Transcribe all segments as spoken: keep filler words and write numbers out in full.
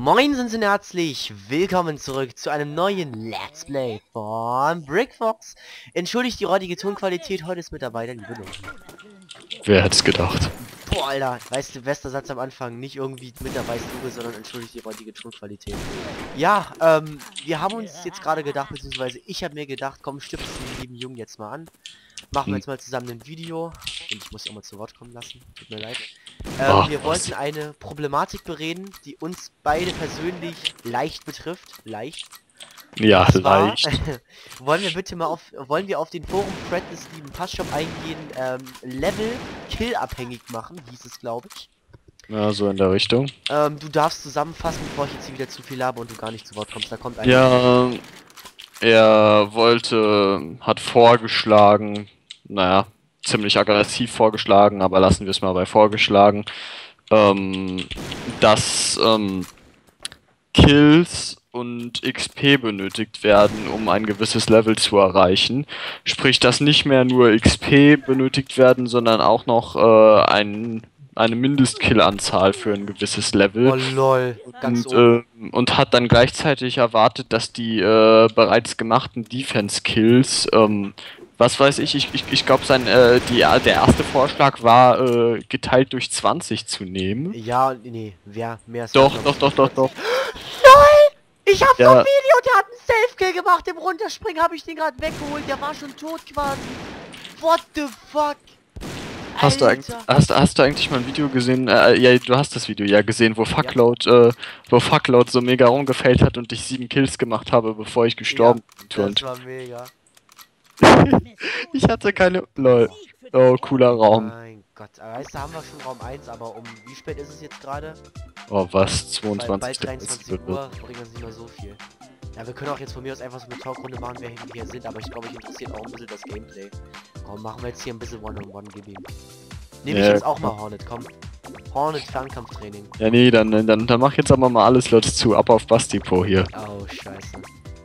Moin sind Sie herzlich willkommen zurück zu einem neuen Let's Play von Brickfox. Entschuldigt die räudige Tonqualität, heute ist mit dabei der liebe Lo. Wer hätte es gedacht? Boah, Alter, weißt du, bester Satz am Anfang, nicht irgendwie mit dabei ist Luge, sondern entschuldigt die räudige Tonqualität. Ja, ähm, wir haben uns jetzt gerade gedacht, beziehungsweise ich habe mir gedacht, komm, stiftest den lieben Jungen jetzt mal an. Machen wir Hm. jetzt mal zusammen ein Video. Und ich muss auch mal zu Wort kommen lassen, tut mir leid. Ähm, Ach, wir was? wollten eine Problematik bereden, die uns beide persönlich leicht betrifft. Leicht. Ja, Und zwar, leicht. wollen wir bitte mal auf, wollen wir auf den Forum-Thread des lieben Passshop eingehen, ähm, Level Kill abhängig machen, hieß es, glaube ich. Ja, so in der Richtung. Ähm, du darfst zusammenfassen, bevor ich jetzt hier wieder zu viel habe und du gar nicht zu Wort kommst. Da kommt einer. Ja, er wollte, hat vorgeschlagen, naja, ziemlich aggressiv vorgeschlagen, aber lassen wir es mal bei vorgeschlagen, ähm, dass ähm, Kills und X P benötigt werden, um ein gewisses Level zu erreichen. Sprich, dass nicht mehr nur X P benötigt werden, sondern auch noch äh, ein, eine Mindestkillanzahl für ein gewisses Level. Oh lol, ganz Und, oben. äh, und hat dann gleichzeitig erwartet, dass die äh, bereits gemachten Defense-Kills, ähm, was weiß ich, ich, ich, ich glaube, sein äh, die, der erste Vorschlag war, äh, geteilt durch zwanzig zu nehmen. Ja, nee, wer mehr ist Doch, glaub doch, ich, doch, doch, doch. LOL! Ich hab Ja. vom Video, der hat einen Safe-Kill gemacht, im Runterspringen habe ich den gerade weggeholt, der war schon tot quasi. What the fuck? Hast du, eigentlich, hast, hast du eigentlich mal ein Video gesehen? Äh, ja, du hast das Video ja gesehen, wo Fuckload, äh, wo Fuckload so mega rumgefailt hat und ich sieben Kills gemacht habe, bevor ich gestorben Ja, bin. das war mega. Ich hatte keine. Lol. Oh, cooler Raum. Mein Gott, aber weißt du, haben wir schon Raum eins, aber um wie spät ist es jetzt gerade? Oh, was? Weil zweiundzwanzig. bald dreiundzwanzig Uhr bringen uns nicht mehr so viel. Ja, wir können auch jetzt von mir aus einfach so eine Talkrunde machen, wer hinten hier sind, aber ich glaube, ich interessiert auch ein bisschen das Gameplay. Komm, machen wir jetzt hier ein bisschen One-on-One geben. Nehme ich Ja, jetzt auch mal Hornet, komm. Hornet Fernkampftraining. Ja, nee, dann, dann, dann mach jetzt aber mal alles Leute zu. Ab auf Basti-Po hier. Oh, scheiße.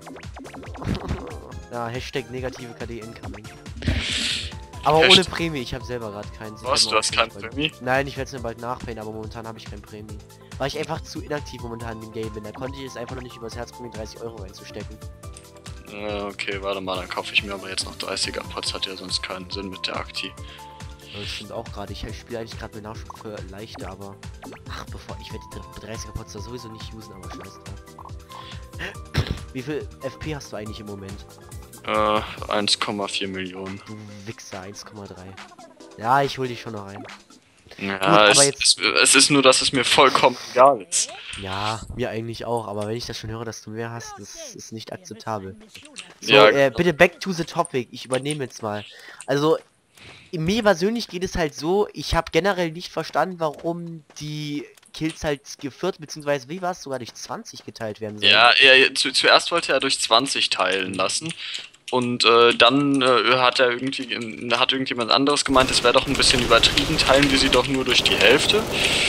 Ja, Hashtag negative K D incoming. Aber ohne Hashtag- Prämie, ich habe selber gerade keinen. Ich Was? hab Du hast noch- kein Prämie? Nein, ich werde es mir bald nachpayen, aber momentan habe ich kein Prämie. Weil ich einfach zu inaktiv momentan im Game bin. Da konnte ich es einfach noch nicht übers Herz bringen, dreißig Euro reinzustecken. Ja, okay, warte mal, dann kaufe ich mir aber jetzt noch dreißiger Pots. Hat ja sonst keinen Sinn mit der Akti. Das stimmt auch gerade. Ich spiele eigentlich gerade mit Nachschub für leichte, aber... Ach, bevor... Ich werde die dreißiger Pots da sowieso nicht usen, aber scheiß drauf. Wie viel F P hast du eigentlich im Moment? Äh, eins Komma vier Millionen. Du Wichser, eins Komma drei. Ja, ich hol dich schon noch ein. Ja, Gut, aber es, jetzt- es, es ist nur, dass es mir vollkommen egal ist. Ja, mir eigentlich auch, aber wenn ich das schon höre, dass du mehr hast, das ist nicht akzeptabel. So, Ja, äh, genau. bitte back to the topic. Ich übernehme jetzt mal. Also, mir persönlich geht es halt so, ich habe generell nicht verstanden, warum die Kills halt geführt, beziehungsweise wie war es, sogar durch zwanzig geteilt werden sollen. Ja, er, zu, zuerst wollte er durch zwanzig teilen lassen. Und äh, dann äh, hat er irgendwie, äh, hat irgendjemand anderes gemeint, es wäre doch ein bisschen übertrieben, teilen wir sie doch nur durch die Hälfte.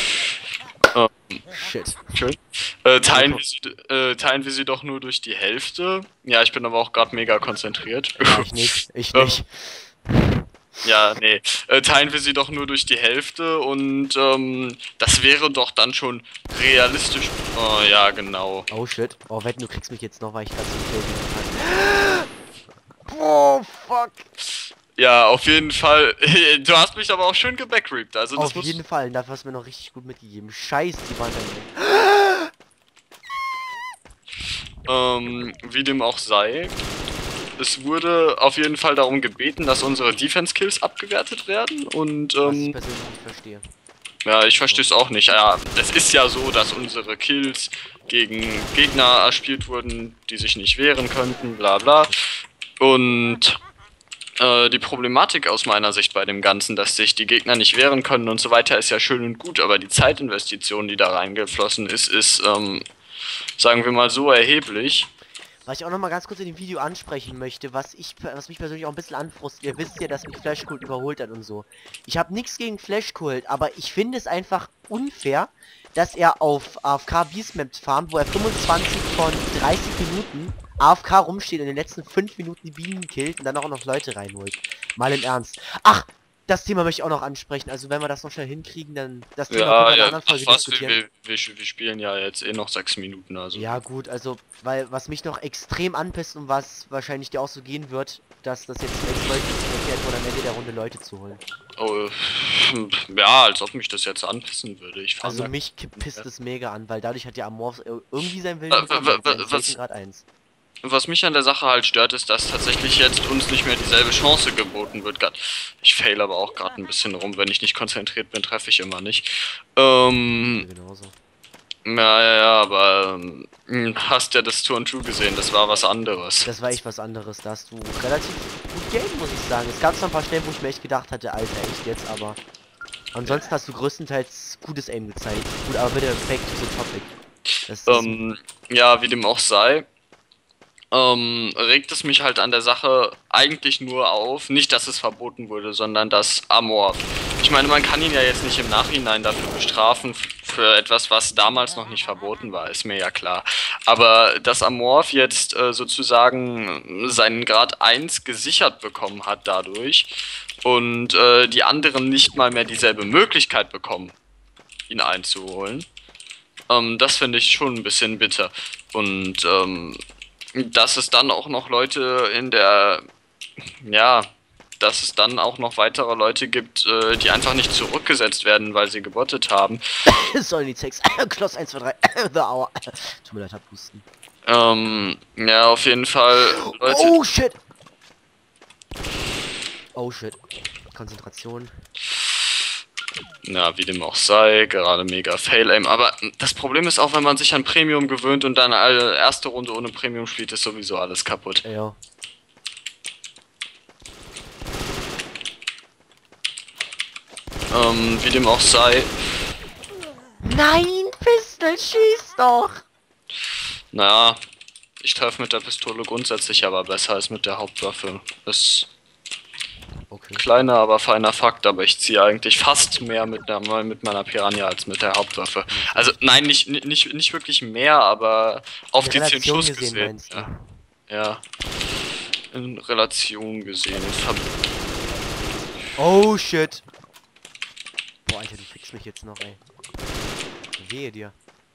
Shit. Schön. Äh, teilen, wir sie, äh, teilen wir sie doch nur durch die Hälfte. Ja, ich bin aber auch gerade mega konzentriert. Ja, ich nicht, ich Ähm, nicht. Ja, nee. Äh, teilen wir sie doch nur durch die Hälfte und ähm, das wäre doch dann schon realistisch. Oh, ja, genau. Oh shit. Oh, wetten, du kriegst mich jetzt noch, weil ich gerade so ein Kill habe. Oh, fuck. Ja, auf jeden Fall. Du hast mich aber auch schön gebackrippt. Also das Auf muss jeden Fall, dafür hast du mir noch richtig gut mitgegeben. Scheiß die Wand. Ähm, wie dem auch sei. Es wurde auf jeden Fall darum gebeten, dass unsere Defense-Kills abgewertet werden und Was ich ähm, persönlich nicht verstehe. ja, ich verstehe es auch nicht. Ja, es ist ja so, dass unsere Kills gegen Gegner erspielt wurden, die sich nicht wehren könnten, bla bla. Und äh, die Problematik aus meiner Sicht bei dem Ganzen, dass sich die Gegner nicht wehren können und so weiter, ist ja schön und gut, aber die Zeitinvestition, die da reingeflossen ist, ist, ähm, sagen wir mal so, erheblich. Was ich auch noch mal ganz kurz in dem Video ansprechen möchte, was ich, was mich persönlich auch ein bisschen anfrustet. Ihr wisst ja, dass mich Flashkult überholt hat und so. Ich habe nichts gegen Flashkult, aber ich finde es einfach unfair, dass er auf A F K Beastmap farmt, wo er fünfundzwanzig von dreißig Minuten A F K rumsteht und in den letzten fünf Minuten die Bienen killt und dann auch noch Leute reinholt. Mal im Ernst. Ach, das Thema möchte ich auch noch ansprechen. Also wenn wir das noch schnell hinkriegen, dann das Thema Ja, können wir in einer ja, anderen Folge fast, wir, diskutieren. wir, wir, wir spielen ja jetzt eh noch sechs Minuten, also. Ja gut, also, weil was mich noch extrem anpisst und was wahrscheinlich dir auch so gehen wird, dass das jetzt sechs Leute verkehrt wurde, am Ende der Runde Leute zu holen. Oh, ja, als ob mich das jetzt anpissen würde. Ich Also fand mich pisst ja. es mega an, weil dadurch hat ja Amorphs irgendwie sein Willen Äh, bekommen, w- weil w- es was- Grad eins. Was mich an der Sache halt stört, ist, dass tatsächlich jetzt uns nicht mehr dieselbe Chance geboten wird. Grad- Ich fail aber auch gerade ein bisschen rum, wenn ich nicht konzentriert bin, treffe ich immer nicht. Ähm, Ja, genauso. ja, ja, ja, aber ähm, hast ja das Two and Two gesehen, das war was anderes. Das war echt was anderes, da hast du relativ gut geaimt, muss ich sagen. Es gab zwar ein paar Stellen, wo ich mir echt gedacht hatte, Alter, echt jetzt, aber ansonsten hast du größtenteils gutes Aim gezeigt. Gut, aber bitte back to the topic. Das ist Ähm, ja, wie dem auch sei, ähm, regt es mich halt an der Sache eigentlich nur auf, nicht, dass es verboten wurde, sondern dass Amorph. Ich meine, man kann ihn ja jetzt nicht im Nachhinein dafür bestrafen, für etwas, was damals noch nicht verboten war, ist mir ja klar. Aber dass Amorph jetzt äh, sozusagen seinen Grad eins gesichert bekommen hat dadurch und äh, die anderen nicht mal mehr dieselbe Möglichkeit bekommen, ihn einzuholen, ähm, das finde ich schon ein bisschen bitter. Und ähm, dass es dann auch noch Leute in der, ja, dass es dann auch noch weitere Leute gibt, äh, die einfach nicht zurückgesetzt werden, weil sie gebottet haben. Sollen die Text. Kloss eins, zwei, drei. The Hour. Tut mir leid, hab Husten. Ähm, ja, auf jeden Fall, Leute. Oh shit! Oh shit. Konzentration. Na, wie dem auch sei, gerade mega Fail-Aim. Aber das Problem ist auch, wenn man sich an Premium gewöhnt und dann eine erste Runde ohne Premium spielt, ist sowieso alles kaputt. Ja. Ähm, wie dem auch sei. Nein, Pistol, schieß doch! Naja, ich treffe mit der Pistole grundsätzlich aber besser als mit der Hauptwaffe. Ist Okay. kleiner, aber feiner Fakt, aber ich ziehe eigentlich fast mehr mit, der, mit meiner Piranha als mit der Hauptwaffe. Also nein, nicht, nicht, nicht wirklich mehr, aber auf In die zehn Relation Schuss gesehen, gesehen. meinst du? Ja. ja. In Relation gesehen. In Ver Oh shit! Boah, Alter, du fickst mich jetzt noch, ey. Wehe dir.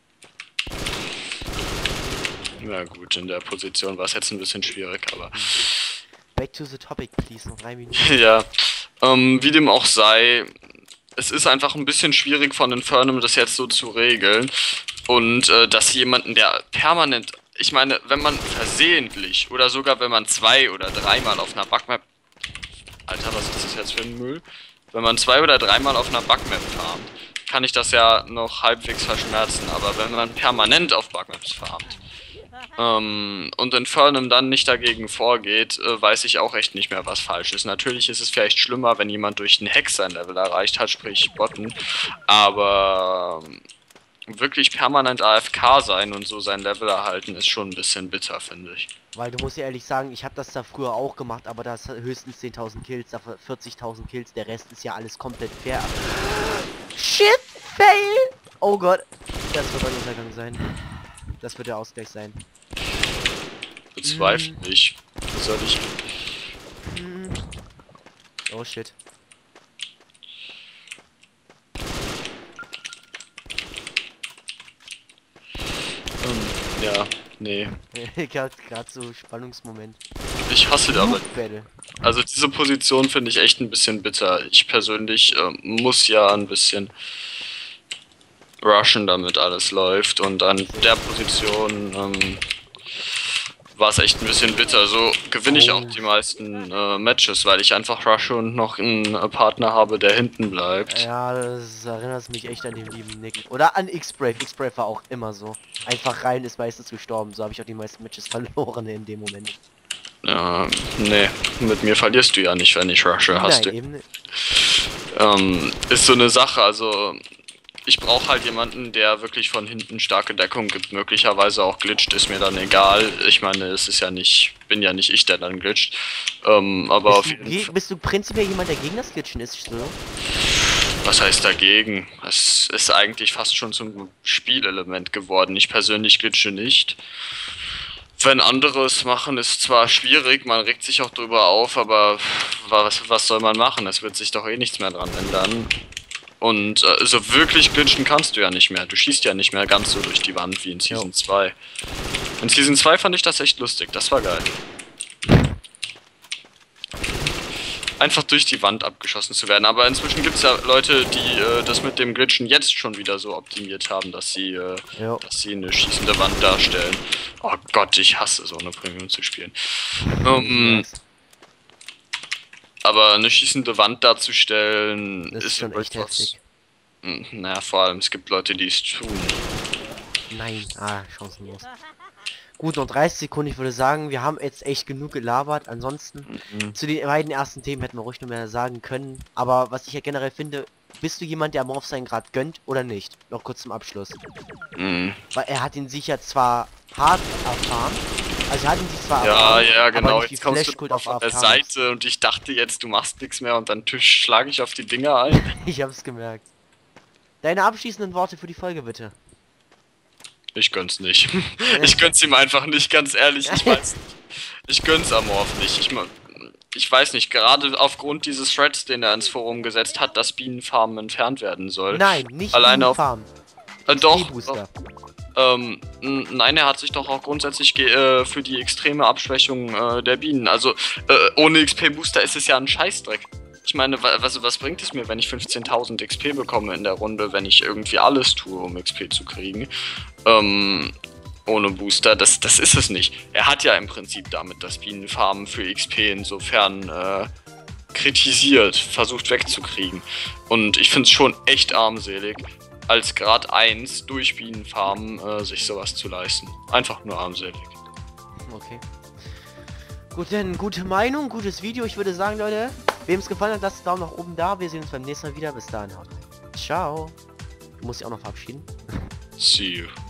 Na gut, in der Position war es jetzt ein bisschen schwierig, aber Back to the topic, please. Noch drei Minuten. ja, ähm, wie dem auch sei, es ist einfach ein bisschen schwierig von Infernum das jetzt so zu regeln und äh, dass jemanden, der permanent, ich meine, wenn man versehentlich oder sogar wenn man zwei oder dreimal auf einer Bugmap, Alter, was ist das jetzt für ein Müll? Wenn man zwei oder dreimal auf einer Bugmap farmt, kann ich das ja noch halbwegs verschmerzen, aber wenn man permanent auf Bugmaps farmt, Ähm, und Infernum dann nicht dagegen vorgeht, äh, weiß ich auch echt nicht mehr, was falsch ist. Natürlich ist es vielleicht schlimmer, wenn jemand durch einen Hack sein Level erreicht hat, sprich Botten, aber ähm, wirklich permanent A F K sein und so sein Level erhalten ist schon ein bisschen bitter, finde ich. Weil du musst ja ehrlich sagen, ich habe das da früher auch gemacht, aber das hat höchstens zehntausend Kills, dafür vierzigtausend Kills, der Rest ist ja alles komplett fair. Shit, fail! Oh Gott, das wird ein Untergang sein. Das wird der Ausgleich sein. Bezweifle Mm. ich. Was soll ich? Hm. Oh shit. Ähm, ja, nee. gerade so Spannungsmoment. Ich hasse da aber. Battle. Also diese Position finde ich echt ein bisschen bitter. Ich persönlich ähm, muss ja ein bisschen rushen, damit alles läuft. Und an der Position ähm, war es echt ein bisschen bitter. So gewinne ich auch die meisten äh, Matches, weil ich einfach rushe und noch einen äh, Partner habe, der hinten bleibt. Ja, das erinnert mich echt an den lieben Nick. Oder an X-Brave. X-Brave war auch immer so. Einfach rein, ist meistens gestorben. So habe ich auch die meisten Matches verloren in dem Moment. Ja, nee, mit mir verlierst du ja nicht, wenn ich rushe, hast Nein, du. eben nicht. Ähm, ist so eine Sache, also ich brauche halt jemanden, der wirklich von hinten starke Deckung gibt, möglicherweise auch glitscht, ist mir dann egal. Ich meine, es ist ja nicht, bin ja nicht ich, der dann glitscht. Ähm, aber Bist auf du, jeden ge- Fall. bist du prinzipiell jemand, der gegen das Glitchen ist, so? Was heißt dagegen? Es ist eigentlich fast schon zum Spielelement geworden. Ich persönlich glitsche nicht. Wenn andere es machen, ist zwar schwierig, man regt sich auch drüber auf, aber was, was soll man machen? Es wird sich doch eh nichts mehr dran ändern. Und äh, so wirklich glitchen kannst du ja nicht mehr. Du schießt ja nicht mehr ganz so durch die Wand wie in Season zwei. In Season zwei fand ich das echt lustig, das war geil. Einfach durch die Wand abgeschossen zu werden. Aber inzwischen gibt es ja Leute, die äh, das mit dem Glitchen jetzt schon wieder so optimiert haben, dass sie, äh, dass sie eine schießende Wand darstellen. Oh Gott, ich hasse so eine Premium zu spielen. Um, aber eine schießende Wand darzustellen, das ist, ist schon echt heftig. Naja, vor allem, es gibt Leute, die es tun. Nein, ah, chancenlos. Gut, noch dreißig Sekunden, ich würde sagen, wir haben jetzt echt genug gelabert. Ansonsten, mhm. zu den beiden ersten Themen hätten wir ruhig noch mehr sagen können. Aber was ich ja generell finde, bist du jemand, der Morph sein Grad gönnt oder nicht? Noch kurz zum Abschluss. Mhm. Weil er hat ihn sich ja zwar hart erfahren, also er hat ihn sich zwar ja, erfahren, ja, genau, jetzt jetzt kommst du auf, auf der Seite und ich dachte jetzt, du machst nichts mehr und dann schlage ich auf die Dinger ein. Ich hab's gemerkt. Deine abschließenden Worte für die Folge, bitte. Ich gönn's nicht. Ich gönn's ihm einfach nicht, ganz ehrlich. Ich weiß nicht. Ich gönn's Amorph nicht. Ich, ich weiß nicht, gerade aufgrund dieses Threads, den er ins Forum gesetzt hat, dass Bienenfarmen entfernt werden soll. Nein, nicht alleine Bienenfarmen. Auf, äh, doch. doch. Ähm, nein, er hat sich doch auch grundsätzlich äh, für die extreme Abschwächung äh, der Bienen. Also äh, ohne X P-Booster ist es ja ein Scheißdreck. Ich meine, was, was bringt es mir, wenn ich fünfzehntausend X P bekomme in der Runde, wenn ich irgendwie alles tue, um X P zu kriegen? Ähm, ohne Booster, das, das ist es nicht. Er hat ja im Prinzip damit das Bienenfarmen für X P insofern äh, kritisiert, versucht wegzukriegen. Und ich finde es schon echt armselig, als Grad eins durch Bienenfarmen äh, sich sowas zu leisten. Einfach nur armselig. Okay. Gut, dann gute Meinung, gutes Video. Ich würde sagen, Leute, wem es gefallen hat, lasst Daumen nach oben da. Wir sehen uns beim nächsten Mal wieder. Bis dahin. Ciao. Du musst dich auch noch verabschieden. See you.